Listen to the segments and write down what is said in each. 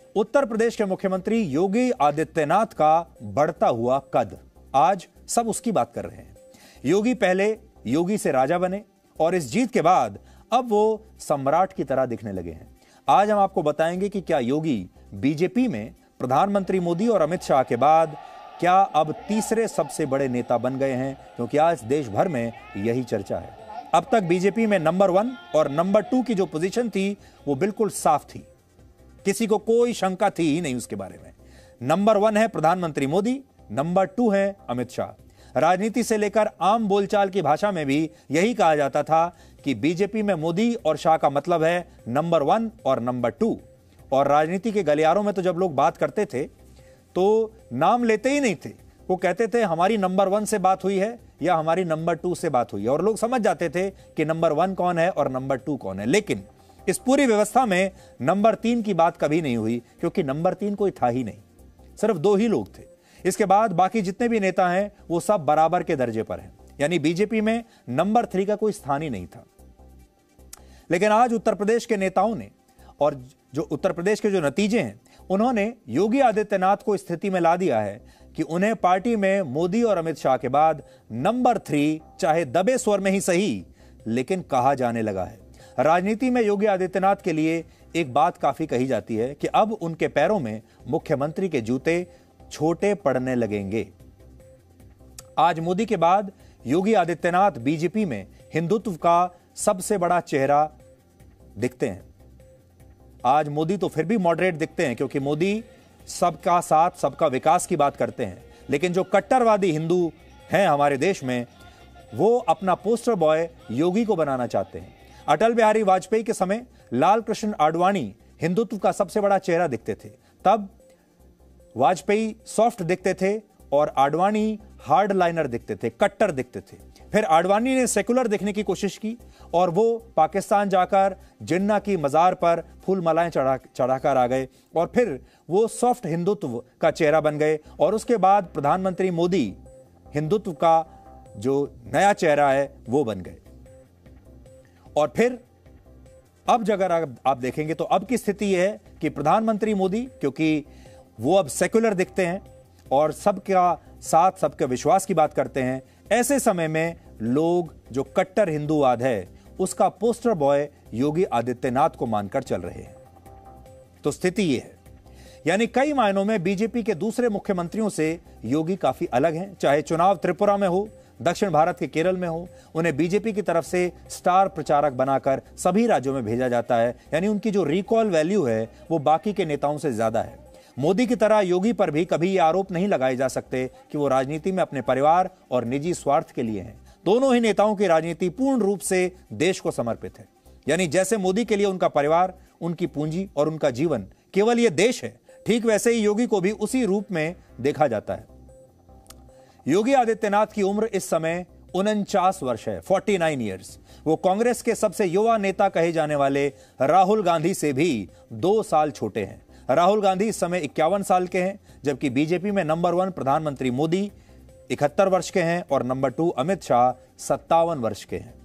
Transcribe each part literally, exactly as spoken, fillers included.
उत्तर प्रदेश के मुख्यमंत्री योगी आदित्यनाथ का बढ़ता हुआ कद, आज सब उसकी बात कर रहे हैं। योगी पहले योगी से राजा बने और इस जीत के बाद अब वो सम्राट की तरह दिखने लगे हैं। आज हम आपको बताएंगे कि क्या योगी बीजेपी में प्रधानमंत्री मोदी और अमित शाह के बाद क्या अब तीसरे सबसे बड़े नेता बन गए हैं, क्योंकि आज देश भर में यही चर्चा है। अब तक बीजेपी में नंबर वन और नंबर टू की जो पोजीशन थी वो बिल्कुल साफ थी, किसी को कोई शंका थी ही नहीं उसके बारे में। नंबर वन है प्रधानमंत्री मोदी, नंबर टू है अमित शाह। राजनीति से लेकर आम बोलचाल की भाषा में भी यही कहा जाता था कि बीजेपी में मोदी और शाह का मतलब है नंबर वन और नंबर टू। और राजनीति के गलियारों में तो जब लोग बात करते थे तो नाम लेते ही नहीं थे, वो कहते थे हमारी नंबर वन से बात हुई है या हमारी नंबर टू से बात हुई है, और लोग समझ जाते थे कि नंबर वन कौन है और नंबर टू कौन है। लेकिन इस पूरी व्यवस्था में नंबर तीन की बात कभी नहीं हुई, क्योंकि नंबर तीन कोई था ही नहीं, सिर्फ दो ही लोग थे। इसके बाद बाकी जितने भी नेता हैं वो सब बराबर के दर्जे पर हैं, यानी बीजेपी में नंबर थ्री का कोई स्थान ही नहीं था। लेकिन आज उत्तर प्रदेश के नेताओं ने और जो उत्तर प्रदेश के जो नतीजे हैं, उन्होंने योगी आदित्यनाथ को स्थिति में ला दिया है कि उन्हें पार्टी में मोदी और अमित शाह के बाद नंबर थ्री, चाहे दबे स्वर में ही सही, लेकिन कहा जाने लगा है। राजनीति में योगी आदित्यनाथ के लिए एक बात काफी कही जाती है कि अब उनके पैरों में मुख्यमंत्री के जूते छोटे पड़ने लगेंगे। आज मोदी के बाद योगी आदित्यनाथ बीजेपी में हिंदुत्व का सबसे बड़ा चेहरा दिखते हैं। आज मोदी तो फिर भी मॉडरेट दिखते हैं, क्योंकि मोदी सबका साथ सबका विकास की बात करते हैं, लेकिन जो कट्टरवादी हिंदू हैं हमारे देश में, वो अपना पोस्टर बॉय योगी को बनाना चाहते हैं। अटल बिहारी वाजपेयी के समय लाल कृष्ण आडवाणी हिंदुत्व का सबसे बड़ा चेहरा दिखते थे, तब वाजपेयी सॉफ्ट दिखते थे और आडवाणी हार्ड लाइनर दिखते थे, कट्टर दिखते थे। फिर आडवाणी ने सेकुलर दिखने की कोशिश की और वो पाकिस्तान जाकर जिन्ना की मजार पर फूल मालाएं चढ़ा चढ़ाकर आ गए और फिर वो सॉफ्ट हिंदुत्व का चेहरा बन गए। और उसके बाद प्रधानमंत्री मोदी हिंदुत्व का जो नया चेहरा है वो बन गए। और फिर अब अगर आप देखेंगे तो अब की स्थिति यह है कि प्रधानमंत्री मोदी, क्योंकि वो अब सेकुलर दिखते हैं और सबका साथ सबके विश्वास की बात करते हैं, ऐसे समय में लोग जो कट्टर हिंदूवाद है उसका पोस्टर बॉय योगी आदित्यनाथ को मानकर चल रहे हैं। तो स्थिति यह है, यानी कई मायनों में बीजेपी के दूसरे मुख्यमंत्रियों से योगी काफी अलग हैं। चाहे चुनाव त्रिपुरा में हो, दक्षिण भारत के केरल में हो, उन्हें बीजेपी की तरफ से स्टार प्रचारक बनाकर सभी राज्यों में भेजा जाता है, यानी उनकी जो रिकॉल वैल्यू है वो बाकी के नेताओं से ज्यादा है। मोदी की तरह योगी पर भी कभी ये आरोप नहीं लगाए जा सकते कि वो राजनीति में अपने परिवार और निजी स्वार्थ के लिए हैं। दोनों ही नेताओं की राजनीति पूर्ण रूप से देश को समर्पित है, यानी जैसे मोदी के लिए उनका परिवार, उनकी पूंजी और उनका जीवन केवल ये देश है, ठीक वैसे ही योगी को भी उसी रूप में देखा जाता है। योगी आदित्यनाथ की उम्र इस समय उनचास वर्ष है, उनचास इयर्स। वो कांग्रेस के सबसे युवा नेता कहे जाने वाले राहुल गांधी से भी दो साल छोटे हैं। राहुल गांधी इस समय इक्यावन साल के हैं, जबकि बीजेपी में नंबर वन प्रधानमंत्री मोदी इकहत्तर वर्ष के हैं और नंबर टू अमित शाह सत्तावन वर्ष के हैं।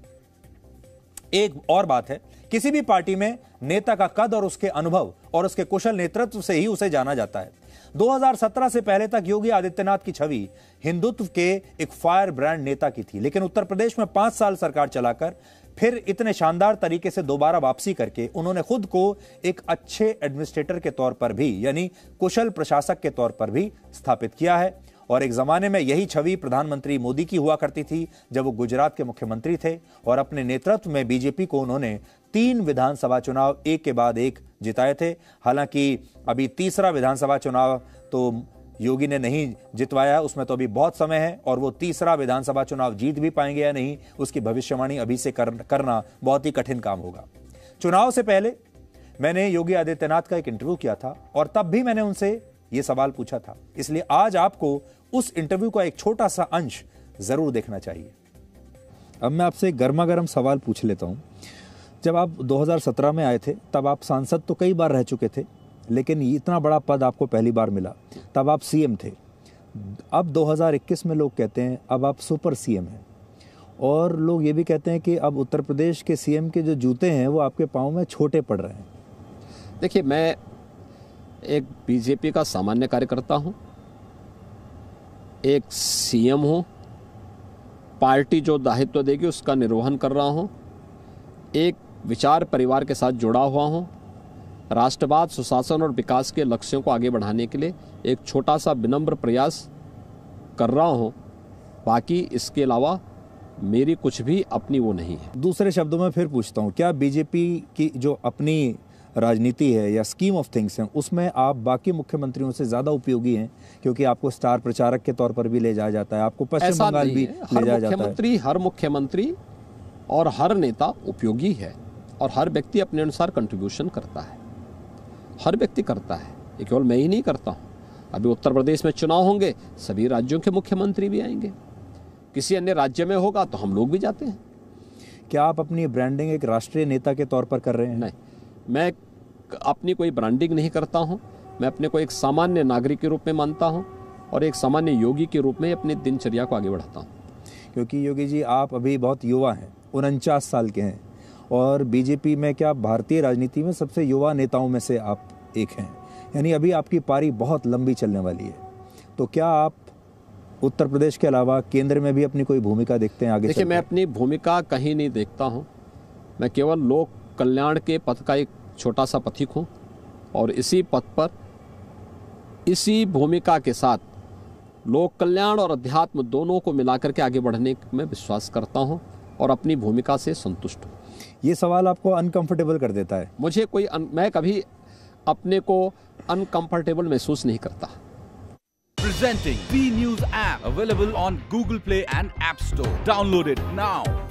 एक और बात है, किसी भी पार्टी में नेता का कद और उसके अनुभव और उसके कुशल नेतृत्व से ही उसे जाना जाता है। दो हज़ार सत्रह से पहले तक योगी आदित्यनाथ की छवि हिंदुत्व के एक फायर ब्रांड नेता की थी, लेकिन उत्तर प्रदेश में पांच साल सरकार चलाकर फिर इतने शानदार तरीके से दोबारा वापसी करके उन्होंने खुद को एक अच्छे एडमिनिस्ट्रेटर के तौर पर भी, यानी कुशल प्रशासक के तौर पर भी स्थापित किया है। और एक जमाने में यही छवि प्रधानमंत्री मोदी की हुआ करती थी जब वो गुजरात के मुख्यमंत्री थे और अपने नेतृत्व में बीजेपी को उन्होंने तीन विधानसभा चुनाव एक के बाद एक जिताए थे। हालांकि अभी तीसरा विधानसभा चुनाव तो योगी ने नहीं जितवाया, उसमें तो अभी बहुत समय है और वो तीसरा विधानसभा चुनाव जीत भी पाएंगे या नहीं, उसकी भविष्यवाणी अभी से कर, करना बहुत ही कठिन काम होगा। चुनाव से पहले मैंने योगी आदित्यनाथ का एक इंटरव्यू किया था और तब भी मैंने उनसे ये सवाल पूछा था, इसलिए आज आपको उस इंटरव्यू का एक छोटा सा अंश जरूर देखना चाहिए। अब मैं आपसे एक गर्मा गर्म सवाल पूछ लेता हूं। जब आप दो हज़ार सत्रह में आए थे तब आप सांसद तो कई बार रह चुके थे, लेकिन इतना बड़ा पद आपको पहली बार मिला, तब आप सीएम थे। अब दो हज़ार इक्कीस में लोग कहते हैं अब आप सुपर सीएम हैं, और लोग ये भी कहते हैं कि अब उत्तर प्रदेश के सीएम के जो जूते हैं वो आपके पाँव में छोटे पड़ रहे हैं। देखिए, मैं एक बीजेपी का सामान्य कार्यकर्ता हूं, एक सीएम हूं, पार्टी जो दायित्व देगी उसका निर्वहन कर रहा हूं, एक विचार परिवार के साथ जुड़ा हुआ हूं, राष्ट्रवाद, सुशासन और विकास के लक्ष्यों को आगे बढ़ाने के लिए एक छोटा सा विनम्र प्रयास कर रहा हूं। बाकी इसके अलावा मेरी कुछ भी अपनी वो नहीं है। दूसरे शब्दों में फिर पूछता हूं, क्या बीजेपी की जो अपनी राजनीति है या स्कीम ऑफ थिंग्स हैं उसमें आप बाकी मुख्यमंत्रियों से ज्यादा उपयोगी हैं, क्योंकि आपको स्टार प्रचारक के तौर पर भी ले जाया जाता है, आपको पश्चिम बंगाल भी ले जाया जाता है। हर मुख्यमंत्री और हर नेता उपयोगी है और हर व्यक्ति अपने अनुसार कंट्रीब्यूशन करता है, हर व्यक्ति करता है, ये केवल मैं ही नहीं करता हूँ। अभी उत्तर प्रदेश में चुनाव होंगे, सभी राज्यों के मुख्यमंत्री भी आएंगे, किसी अन्य राज्य में होगा तो हम लोग भी जाते हैं। क्या आप अपनी ब्रांडिंग एक राष्ट्रीय नेता के तौर पर कर रहे हैं? नहीं, मैं अपनी कोई ब्रांडिंग नहीं करता हूं। मैं अपने को एक सामान्य नागरिक के रूप में मानता हूं और एक सामान्य योगी के रूप में अपनी दिनचर्या को आगे बढ़ाता हूं। क्योंकि योगी जी आप अभी बहुत युवा हैं, उनचास साल के हैं, और बीजेपी में क्या भारतीय राजनीति में सबसे युवा नेताओं में से आप एक हैं, यानी अभी आपकी पारी बहुत लंबी चलने वाली है। तो क्या आप उत्तर प्रदेश के अलावा केंद्र में भी अपनी कोई भूमिका देखते हैं आगे? देखिए, मैं अपनी भूमिका कहीं नहीं देखता हूं। मैं केवल लोक कल्याण के पथ का एक छोटा सा पथिक हूं और इसी पथ पर, इसी भूमिका के साथ लोक कल्याण और अध्यात्म दोनों को मिलाकर के आगे बढ़ने में विश्वास करता हूं और अपनी भूमिका से संतुष्ट हूं। ये सवाल आपको अनकंफर्टेबल कर देता है? मुझे कोई अन, मैं कभी अपने को अनकंफर्टेबल महसूस नहीं करता। Presenting B News app, available on Google Play and App Store. Download it now.